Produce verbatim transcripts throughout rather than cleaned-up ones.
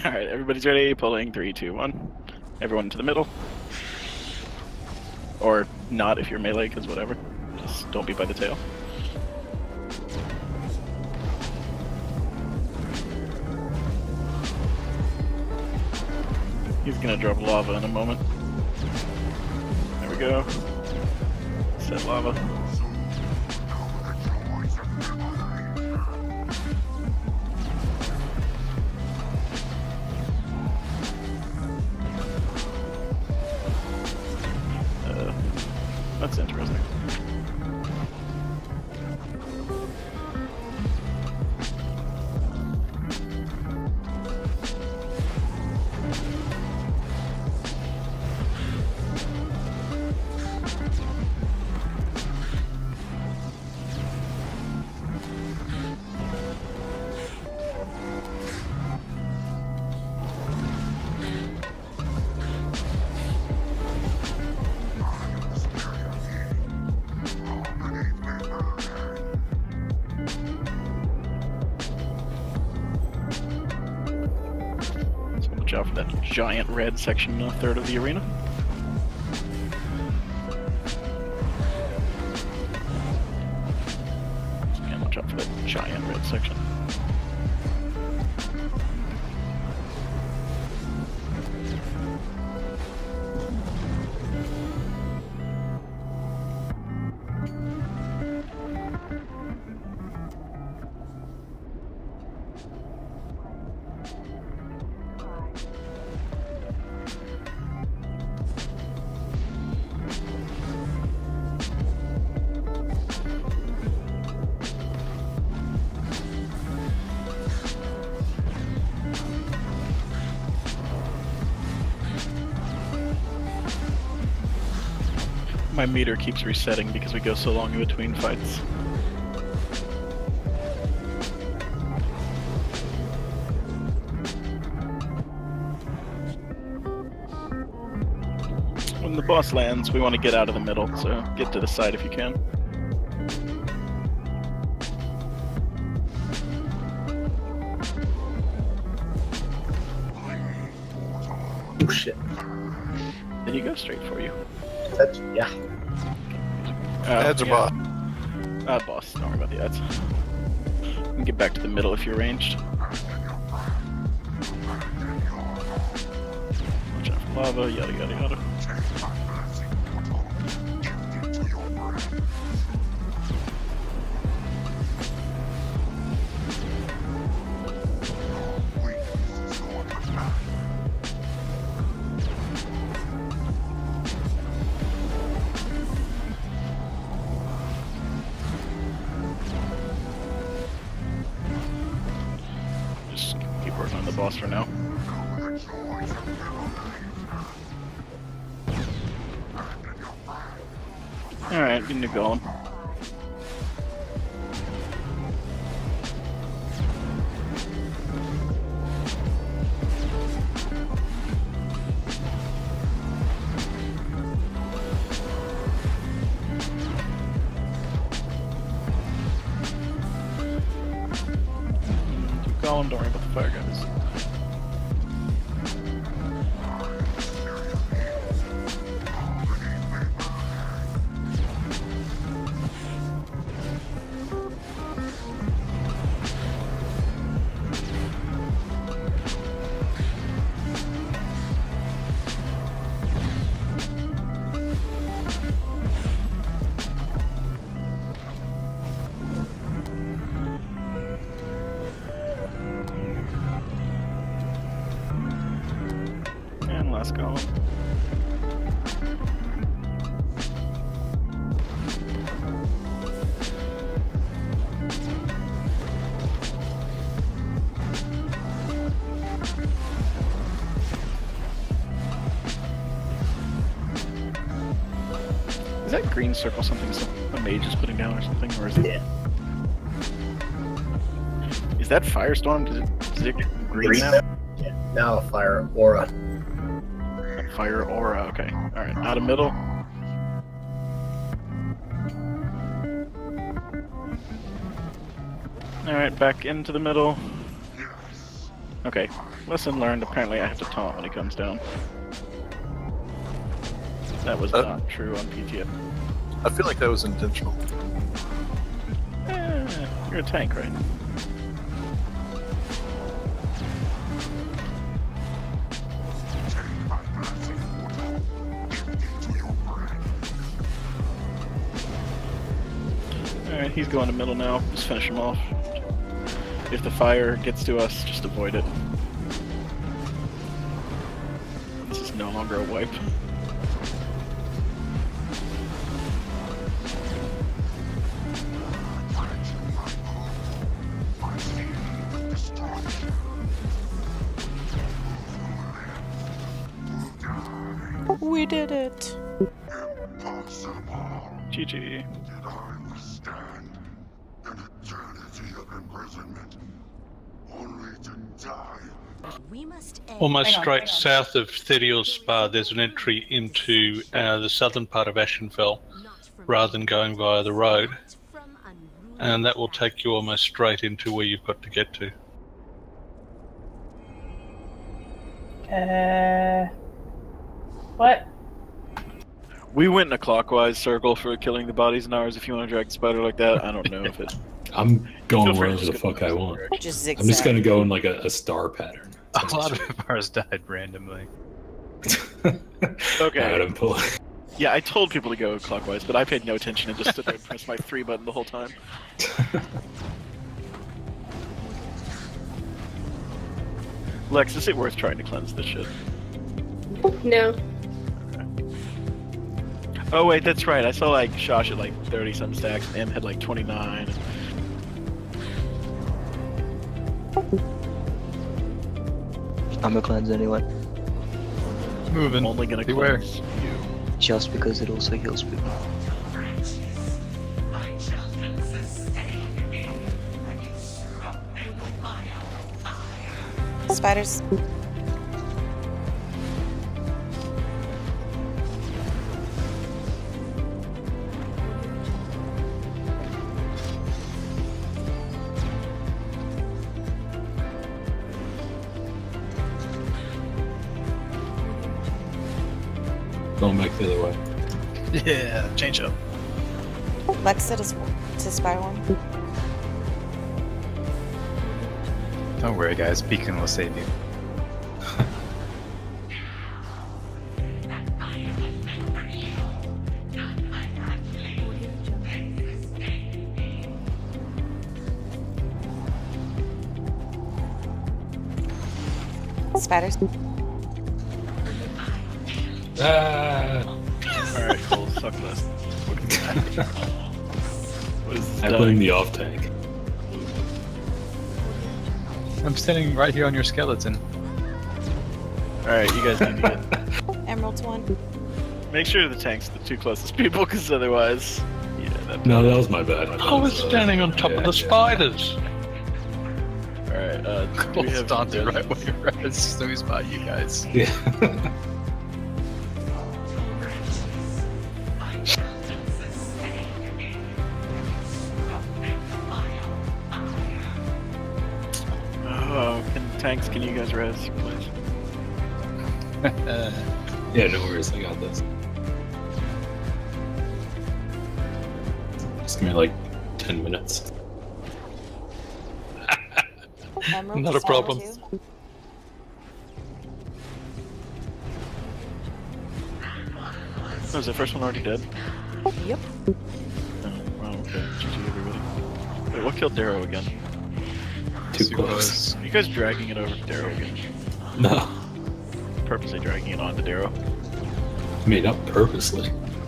Alright, everybody's ready. Pulling three, two, one. Everyone to the middle. Or not if you're melee, because whatever. Just don't be by the tail. He's gonna drop lava in a moment. There we go. Set lava. Uh, that's interesting. Out for that giant red section, a third of the arena. And watch out for that giant red section. My meter keeps resetting because we go so long in between fights. When the boss lands, we want to get out of the middle, so get to the side if you can. Oh shit. Then you go straight for you. That's, yeah. Uh, Ads or yeah. boss? Uh, boss. Don't worry about the ads. You can get back to the middle if you're ranged. Watch out for lava, yada yada yada. Just keep working on the boss for now. Alright, getting to golem. Golem, don't worry about the fire guys. Last golem. Is that green circle something some, a mage is putting down or something, or is it? Yeah. Is that firestorm? Does it, does it get green, Green now? now? Yeah. Now a fire aura. Fire aura, okay. Alright, out of middle. Alright, back into the middle. Okay, lesson learned. Apparently I have to taunt when he comes down. That was Uh, not true on P T F. I feel like that was intentional. Eh, you're a tank, right? Alright, he's going to middle now. Just finish him off. If the fire gets to us, just avoid it. This is no longer a wipe. We did it! Impossible. G G. Did I withstand an eternity of imprisonment, only to die? We must end. Almost Hang on, straight hang on. south of Theria's Spa, there's an entry into uh, the southern part of Ashenfell, rather than going via the road, and that will take you almost straight into where you've got to get to. Uh, what? We went in a clockwise circle for killing the bodies and ours. If you want to drag the spider like that, I don't know if it... I'm going Feel free to wherever just the go fuck I the want. direction. Just zigzag. I'm just gonna go in like a, a star pattern. A lot of ours died randomly. Okay. Adam, pull. Yeah, I told people to go clockwise, but I paid no attention and just stood there and pressed my three button the whole time. Lex, is it worth trying to cleanse this shit? No. Oh wait, that's right. I saw like Shosh at like thirty some stacks, and M had like twenty-nine. I'm gonna cleanse anyway, Moving. I'm only gonna Beware. cleanse you. just because it also heals people. Spiders. Going back the other way. Yeah, change up. Lex to, to spider one. Don't worry, guys. Beacon will save you. Spiders. Ah! Alright, cool. Suck this. What is this I dying? blame the off tank. I'm standing right here on your skeleton. Alright, you guys need to get... Emerald one. Make sure the tank's the two closest people, because otherwise... Yeah, that... No, that was my bad. I was standing on top yeah, of the yeah. spiders. Alright, uh... do Cool, we have Dante right where you're at. So he's by you guys. Yeah. Oh, can, tanks, can you guys res, please? uh, Yeah, no worries. I got this. Just give me like ten minutes. Emerald Not to a problem. spider two. Oh, is the first one already dead? Yep. Oh, wow, okay. G G, everybody. Wait, what killed Darrow again? Too Super close. close. Are you guys dragging it over to Darrow again? No. Purposely dragging it onto Darrow? I mean, not purposely.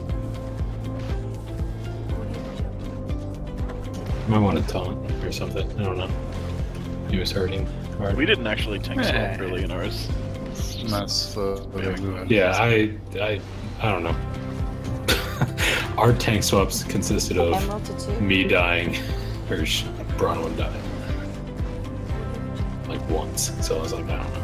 Might want to taunt or something. I don't know. He was hurting hard. We didn't actually tank so Eh. early in ours. It's just- Not slow. Yeah, I, I, I don't know. Our tank swaps consisted of Emerald to two. me dying or sh- Bronwyn dying. Like once. So I was like, I don't know.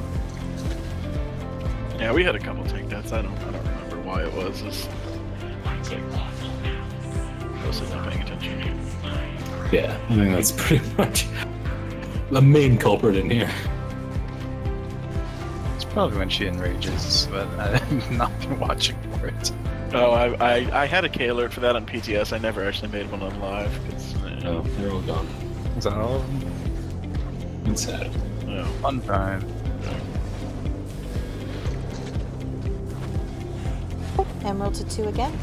Yeah, we had a couple tank deaths. I don't, I don't remember why it was. It's, it's like, mostly not paying attention. Yeah, I think that's pretty much the main culprit in here. Probably when she enrages, but I've not been watching for it. Oh, I, I I had a K alert for that on P T S. I never actually made one on live. Cause, uh, Oh, they're all gone. Is that all? It's sad. no. Fun time. Emerald to two again.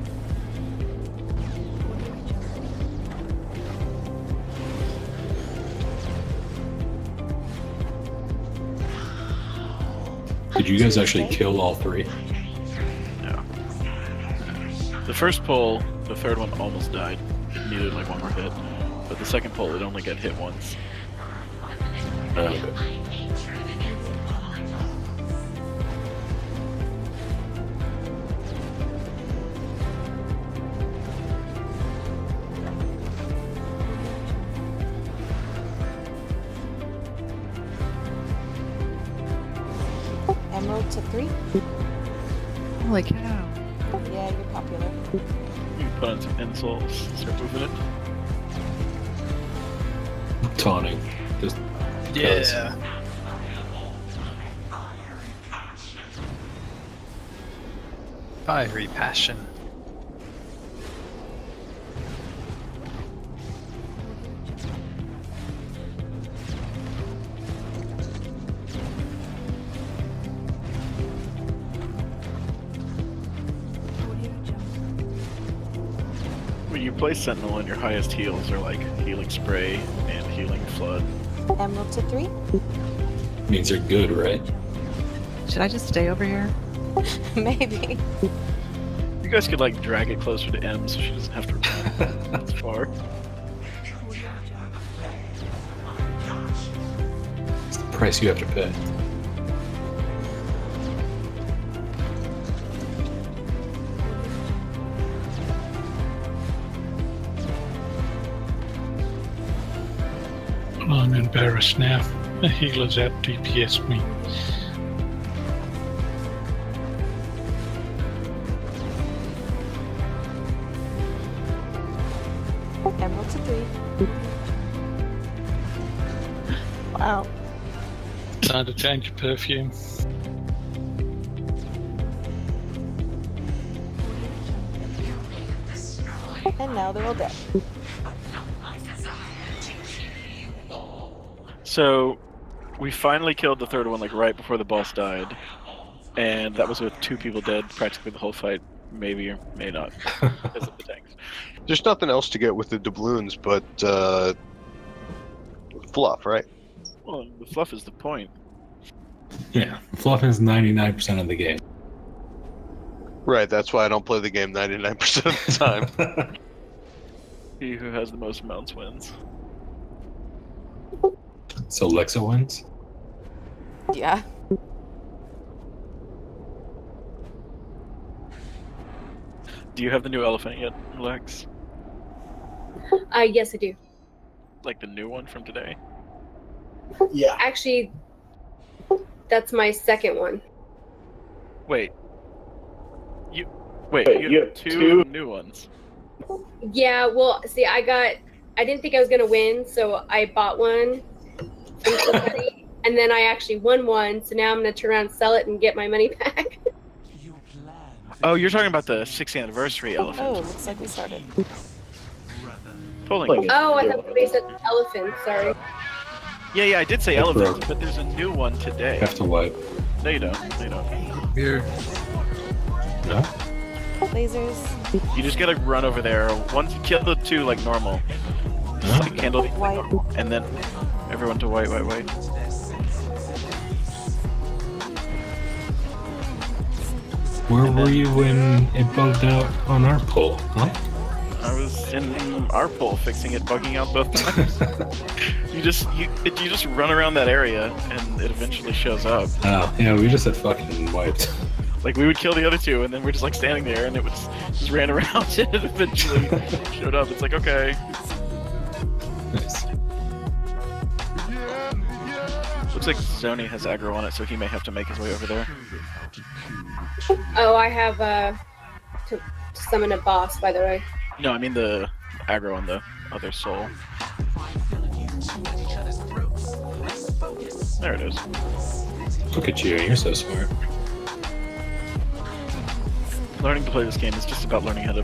Did you guys actually kill all three? No. The first pull, the third one almost died. It needed like one more hit. But the second pull, it only got hit once. Oh, okay. Emerald to three. Holy cow. Yeah, you're popular. You can put on some insults, start moving it. Taunting. Just Yeah. Fiery passion. When you play Sentinel and your highest heals are like Healing Spray and Healing Flood. Emerald to three. means you're good, right? Should I just stay over here? Maybe. You guys could like drag it closer to M so she doesn't have to run that far. It's the price you have to pay. I'm embarrassed now. The healer's out D P S me. Emerald to three. Wow. Time to change your perfume. And now they're all dead. So, we finally killed the third one like right before the boss died, and that was with two people dead practically the whole fight. Maybe or may not because of the tanks. There's nothing else to get with the doubloons but uh, fluff, right? Well, the fluff is the point. Yeah, fluff is ninety-nine percent of the game. Right, that's why I don't play the game ninety-nine percent of the time. He who has the most mounts wins. So Lexa wins? Yeah. Do you have the new elephant yet, Lex? Uh, yes, I do. Like the new one from today? Yeah. Actually, that's my second one. Wait. You wait, Wait, you, you have have two, two? new ones. Yeah, well, see, I got, I didn't think I was going to win, so I bought one from somebody, and then I actually won one, so now I'm going to turn around and sell it and get my money back. Oh, you're talking about the sixtieth anniversary elephant. Oh, looks like we started. Pulling it. Oh, I thought they said elephant, sorry. Yeah, yeah, I did say It elephant, broke. but there's a new one today. Have to wipe. No, you don't. No, you don't. Here. No? Lasers. You just gotta run over there. Once you kill the two like normal, just like handle the White. and then everyone to white, white, white. Where And were then- you when it bugged out on our pull? Huh? I was in our pool fixing it, bugging out both times. you just you it, you just run around that area and it eventually shows up. Oh, yeah, we just had fucking wiped. Like we would kill the other two and then we're just like standing there and it would just, just ran around and it eventually showed up. It's like okay. Nice. Looks like Zoni has aggro on it, so he may have to make his way over there. Oh, I have, uh, to summon a boss, by the way. No, I mean the aggro on the other soul. There it is. Look at you, you're so smart. Learning to play this game is just about learning how to...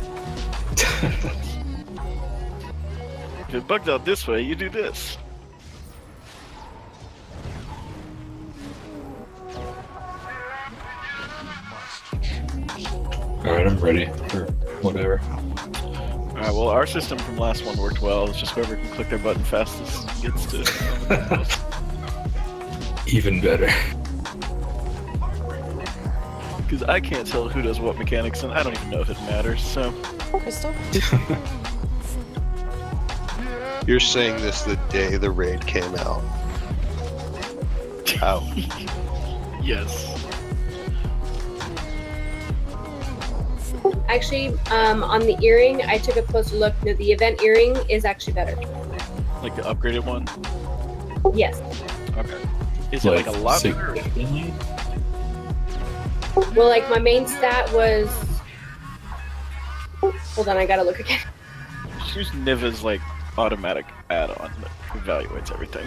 If it bugged out this way, you do this. Alright, I'm ready for whatever. Alright, well, our system from last one worked well. It's just whoever can click their button fastest gets to... Even better. Because I can't tell who does what mechanics, and I don't even know if it matters, so... Crystal? You're saying this the day the raid came out. How? Yes. Actually, um, on the earring, I took a closer look. No, the event earring is actually better. Like the upgraded one? Yes. Okay. Is it like, like a lot better? Well, like my main stat was... Hold on, I gotta look again. Just use Niva's like automatic add-on that evaluates everything.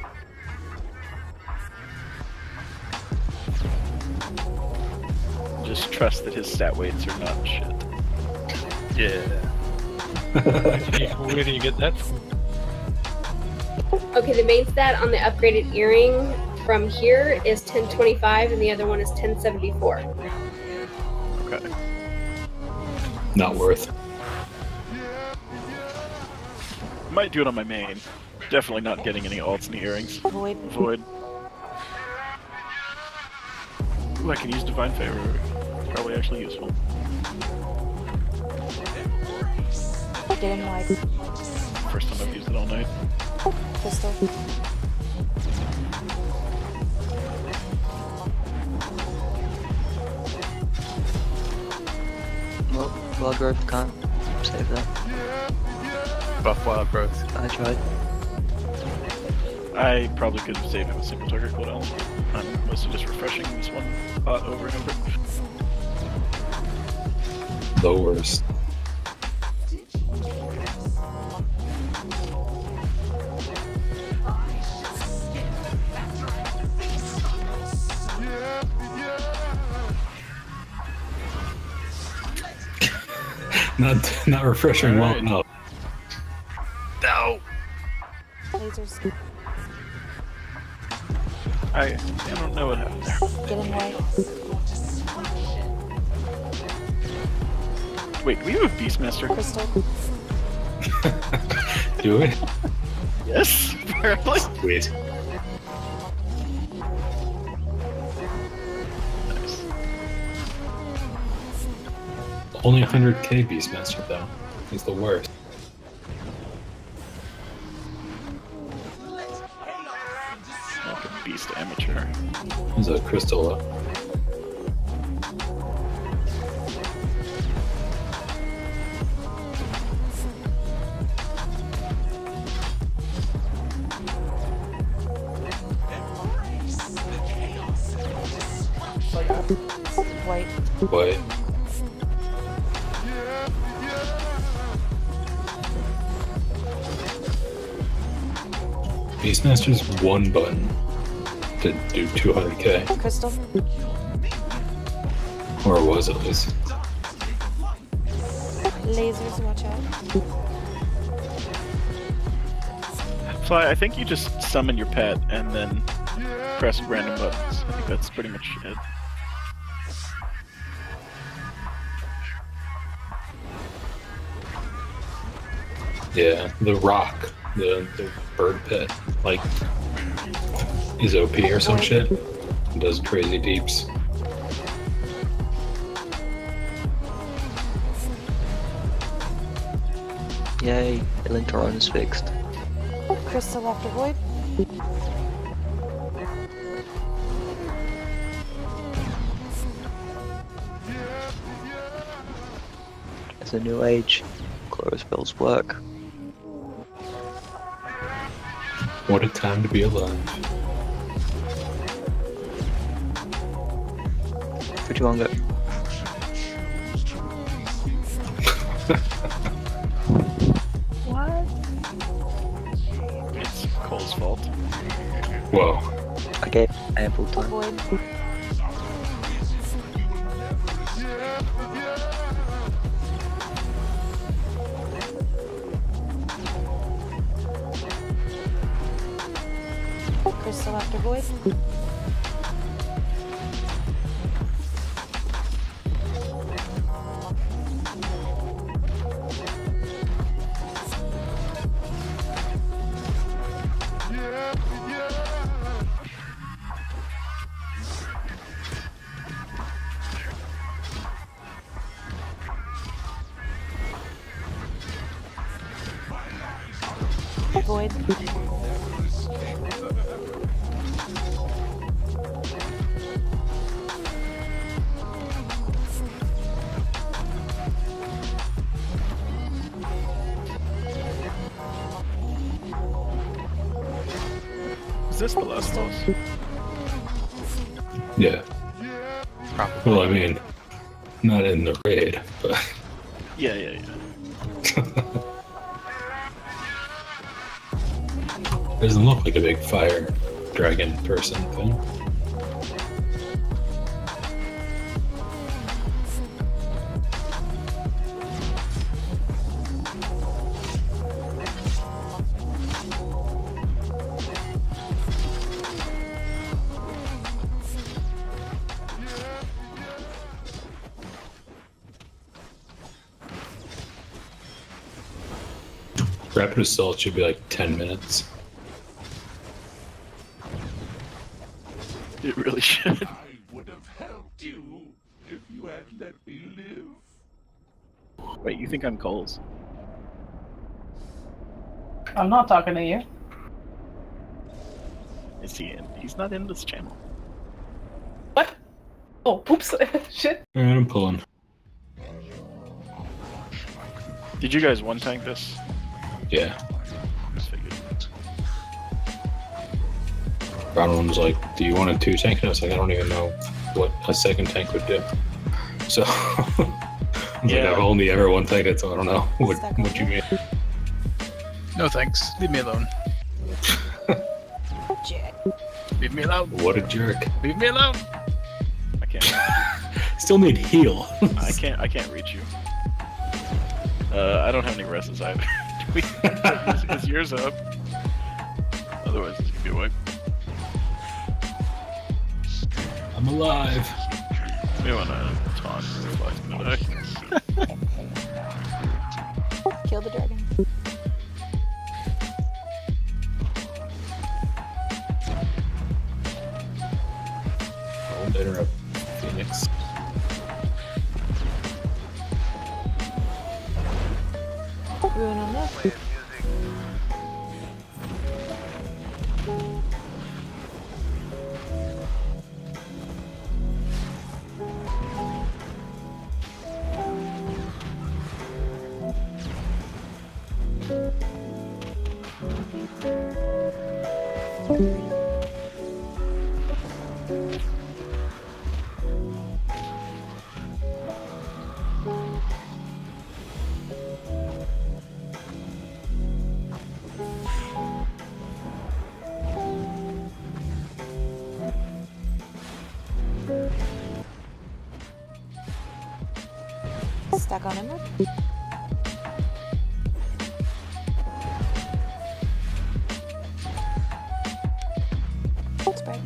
Just trust that his stat weights are not shit. Yeah. Where do you get that from? Okay, the main stat on the upgraded earring from here is ten twenty-five, and the other one is ten seventy-four. Okay. Not worth. Might do it on my main. Definitely not getting any alts in the earrings. Void. Void. Ooh, I can use Divine Favor. It's probably actually useful. Get in wide. First time I've used it all night. Crystal. Well, wild growth can't save that. Buff wild growth. I tried. I probably could have saved it with single target cooldowns, but I'm mostly just refreshing this one bot over and over. The worst. Not not refreshing well Alright. enough. No! Lasers. I, I don't know what happened there. Get in wide. Wait, do we have a Beastmaster? Crystal. Do it? Yes, apparently. Wait. Nice. Only one hundred K Beastmaster though. He's the worst. Like a beast amateur. He's a crystal up. White. What? Beastmaster's one button to do two hundred K. Crystal. Or it was at least. Lasers, watch out. Fly, I think you just summon your pet and then press random buttons. I think that's pretty much it. Yeah, the rock, the, the bird pet, like, is O P or some shit. It does crazy deeps. Yay, Elintoron is fixed. Crystal after void. It's a new age. Chloro spells work. What a time to be alive. Where'd you want to go? What? It's Cole's fault. Whoa. I Get ample time. Void. Crystal after void. Void. Is this the last boss? Yeah. Probably. Well, I mean, not in the raid, but. Yeah, yeah, yeah. Doesn't look like a big fire dragon person thing. Rapid assault should be like ten minutes. It really should. I would have helped you if you had let me live. Wait, you think I'm Coles? I'm not talking to you. Is he in? He's not in this channel. What? Oh, oops. Shit. Alright, I'm pulling. Did you guys one tank this? Yeah. Just figured. Brown was like, do you want a two tank? And I was like, I don't even know what a second tank would do. So, I was Yeah. like, I've only ever one tanked, so I don't know what, what you mean. No thanks. Leave me alone. Leave me alone. What a jerk. Leave me alone. I can't. Still need heal. I can't. I can't reach you. Uh, I don't have any reses either. is, is yours up? Otherwise, this could be a wipe. I'm alive. We want to taunt. The flag's gonna die. Kill the dragon. I won't interrupt Phoenix. Ruin on that. Stack on emerald. Spread.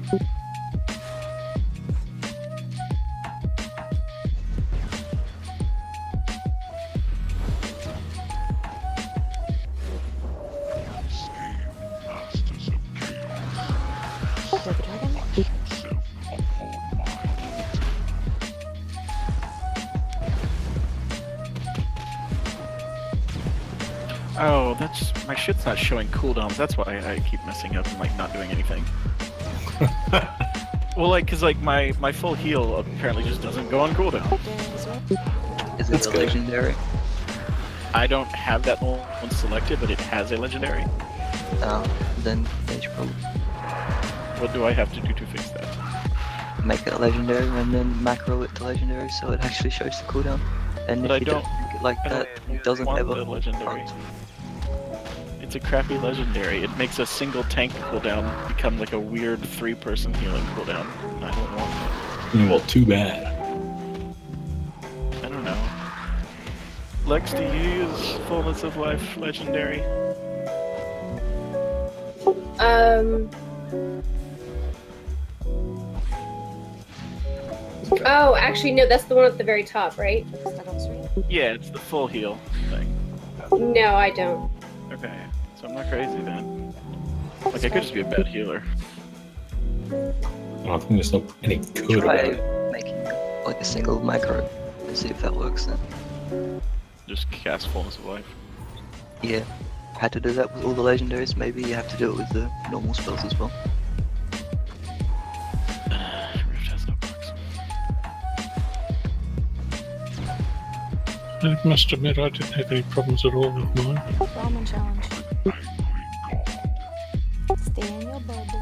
Kill the dragon. Oh, that's my shit's not showing cooldowns. That's why I keep messing up and like not doing anything. Well, like, cause like my my full heal apparently just doesn't go on cooldown. Is it That's a good. legendary? I don't have that one selected, but it has a legendary. Oh, then they should probably What do I have to do to fix that? make it a legendary and then macro it to legendary so it actually shows the cooldown. And But if I you don't- don't make it like I that, don't it doesn't want ever the legendary. count. It's a crappy legendary. It makes a single tank cooldown become like a weird three-person healing cooldown. I don't want that. Well, too bad. I don't know. Lex, do you use Fullness of Life legendary? Um. Oh, actually, no. That's the one at the very top, right? Yeah, it's the full heal thing. No, I don't. Okay, so I'm not crazy then. Like, I could just be a bad healer. I don't think there's no any good Try about it. making like a single macro and see if that works then. Just cast Fullness of Life. Yeah. Had to do that with all the legendaries, maybe you have to do it with the normal spells as well. Rift has no bugs. I must admit I didn't have any problems at all with mine. Ramen challenge. Stay in your bubble.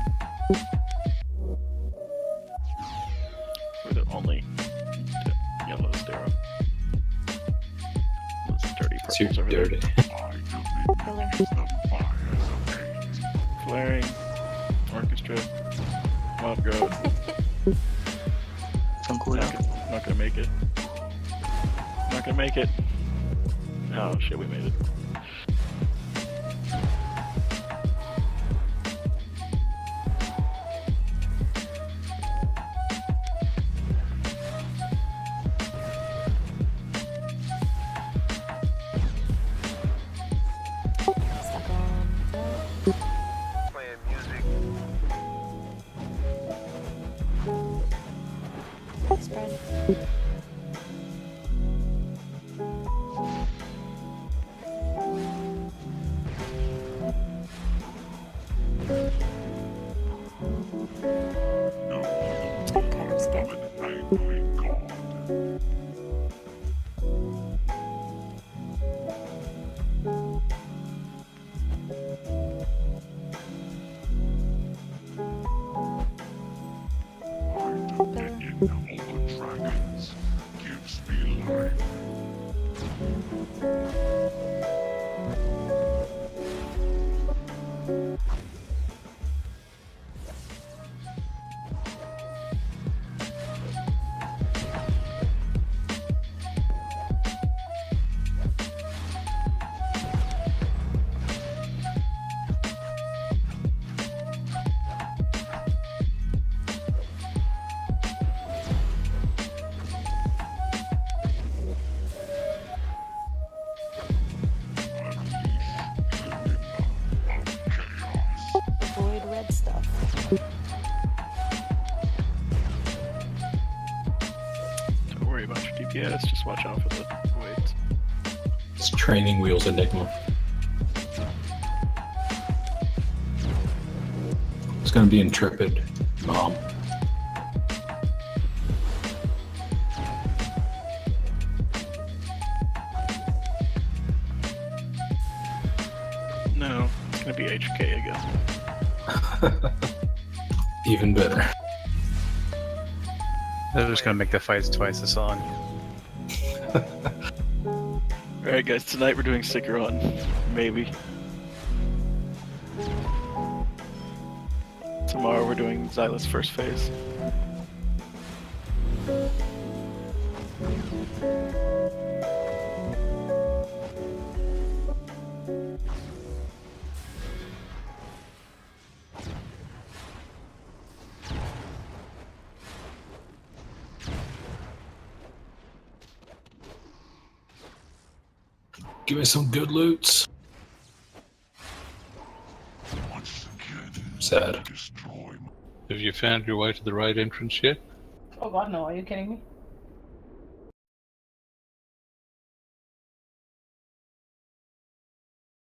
We're the only yellow arrow. Those dirty It's your purples over there. dirty. Killer. Flaring. Orchestra. Wild Grove. On cooldown. Not gonna, not gonna make it. Not gonna make it. Oh shit, we made it. Stuck on. Playing music. Spread. Kyra's again. Dragons gives me life. Avoid red stuff. Don't worry about your D P S, just watch out for the weights. It's training wheels Enigma. It's gonna be intrepid, mom. No, it's gonna be H K, I guess. Even better. They're just gonna make the fights twice as long. Alright guys, tonight we're doing Sicker on, maybe. Tomorrow we're doing Xylas first phase. Give me some good loots. Once again, Sad. destroy Have you found your way to the raid entrance yet? Oh god, no, are you kidding me?